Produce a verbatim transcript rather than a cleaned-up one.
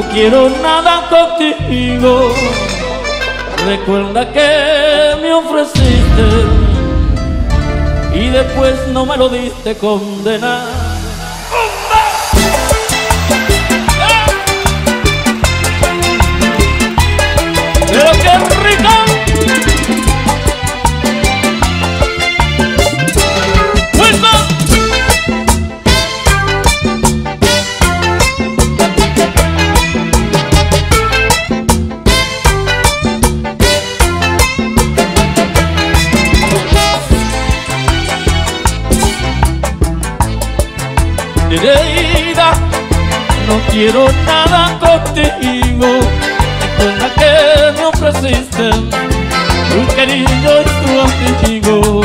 no quiero nada contigo. Recuerda que me ofreciste y después no me lo diste, condena. ¡Pero qué rico! Nereida, no quiero nada contigo. Recuerda que me ofreciste tu cariño y tu amigo.